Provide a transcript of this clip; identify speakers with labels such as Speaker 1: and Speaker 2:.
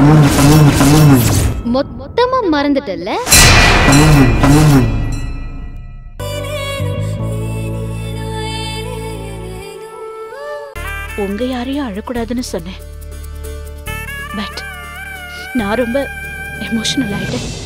Speaker 1: மொத்தமா மறந்துட்டல்ல?
Speaker 2: உங்க யாரையும் அழக்கூடாதுன்னு சொன்னேன். பட் நான் ரொம்ப எமோஷனல் ஆயிட்டேன்.